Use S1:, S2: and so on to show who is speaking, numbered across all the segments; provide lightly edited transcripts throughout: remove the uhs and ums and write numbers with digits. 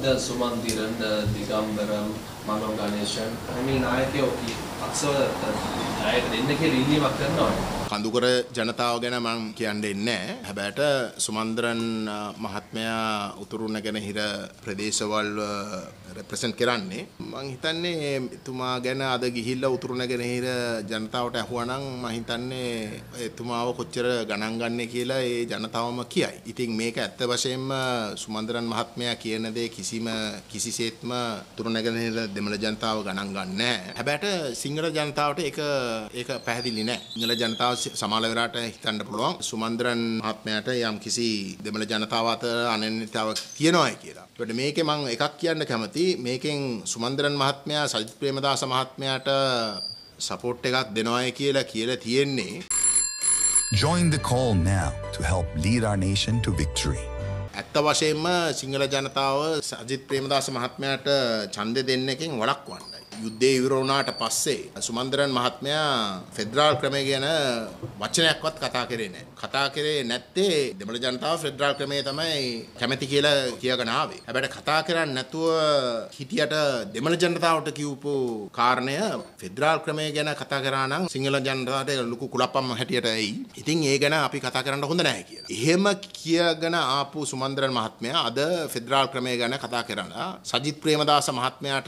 S1: सुमंदिरन दिगंबरम मानव गणेशन මේ නායකයෝ අක්ෂර නායක දෙන්න කියලා ඉල්ලීමක් කරනවා.
S2: කඳුකර ජනතාව ගැන මම කියන්නේ නැහැ. හැබැයිට සුමන්දරන් මහත්මයා උතුරු නැගෙනහිර ප්‍රදේශවල රෙප්‍රසන්ට් කරන්නේ. මම හිතන්නේ එතුමා ගැන අද ගිහිල්ලා උතුරු නැගෙනහිර ජනතාවට අහුවා නම් මම හිතන්නේ එතුමාව කොච්චර ගණන් ගන්නේ කියලා ඒ ජනතාවම කියයි. ඉතින් මේක ඇත්ත වශයෙන්ම සුමන්දරන් මහත්මයා කියන දේ කිසිසේත්ම උතුරු නැගෙනහිර දෙමළ ජනතාව ගණන් ගන්නේ නැහැ. හැබැයිට සිංහල ජනතාවට ඒක පැහැදිලි නැහැ. සිංහල ජනතාව සමාල වෙලාවට හිතන්න පුළුවන් සුමන්දරන් මහත්මයාට යම් කිසි දෙමළ ජනතාව අතර අනන්‍යතාවක් තියෙනවායි කියලා. ඒකට මේකේ මම එකක් කියන්න කැමතියි. මේකෙන් සුමන්දරන් මහත්මයා සජිත් ප්‍රේමදාස මහත්මයාට සපෝට් එකක් දෙනවායි කියලා තියෙන්නේ.
S3: Join the call now to help lead our nation to victory.
S2: ඇත්ත වශයෙන්ම සිංහල ජනතාව සජිත් ප්‍රේමදාස මහත්මයාට ඡන්දෙ දෙන්න එකෙන් වළක්වන්නයි. යුද්ධය ඉවර වුණාට පස්සේ සුමන්දරන් මහත්මයා ෆෙඩරල් ක්‍රමය ගැන වචනයක්වත් කතා කරේ නැහැ. කතා කරේ නැත්තේ දෙමළ ජනතාව ෆෙඩරල් ක්‍රමය තමයි කැමති කියලා කියගෙන ආවේ. හැබැයි කතා කරන්නේ නැතුව හිටියට දෙමළ ජනතාවට කියපු කාරණය ෆෙඩරල් ක්‍රමය ගැන කතා කරා නම් සිංහල ජනතාවට ලොකු කුලප්පම් හැටියට එයි. ඉතින් ඒ ගැන අපි කතා කරන්න හොඳ නැහැ කියලා. එහෙම කියගෙන ආපු සුමන්දරන් මහත්මයා අද ෆෙඩරල් ක්‍රමය ගැන කතා කරනවා. සජිත් ප්‍රේමදාස මහත්මයාට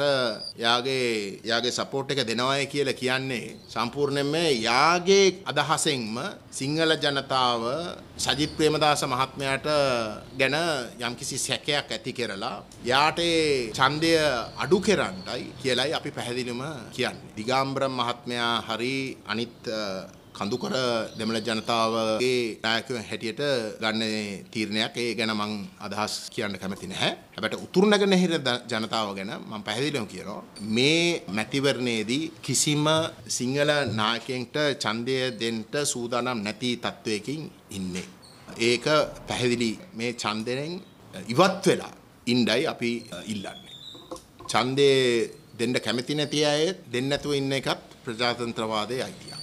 S2: යාගේ සපෝට් එක දෙනවයි කියලා කියන්නේ සම්පූර්ණයෙන්ම යාගේ අදහසෙන්ම සිංහල ජනතාව සජිත් ප්‍රේමදාස මහත්මයාට ගැන යම්කිසි සැකයක් ඇති කරලා යාට ඡන්දය අඩු කරන්නයි කියලායි අපි පැහැදිලිවම කියන්නේ. දිගාම්බරම් මහත්මයා හරි අනිත් කඳුකර දෙමළ ජනතාවගේ නායකයෝ හැටියට ගන්න තීරණයක් ඒ ගැන මම අදහස් කියන්න කැමති නැහැ. හැබැයි උතුරු නැගෙනහිර ජනතාව ගැන මම පැහැදිලිවම කියනවා මේ මැතිවරණයේදී කිසිම සිංහල නායකයෙක්ට ඡන්දය දෙන්න සූදානම් නැති තත්වයකින් ඉන්නේ. ඒක පැහැදිලි මේ ඡන්දයෙන් ඉවත් වෙලා ඉන්නයි අපි ඉල්ලන්නේ. ඡන්දේ දෙන්න කැමති නැති අය දෙන්න නැතුව ඉන්න එකත් ප්‍රජාතන්ත්‍රවාදයේ අයිතිය.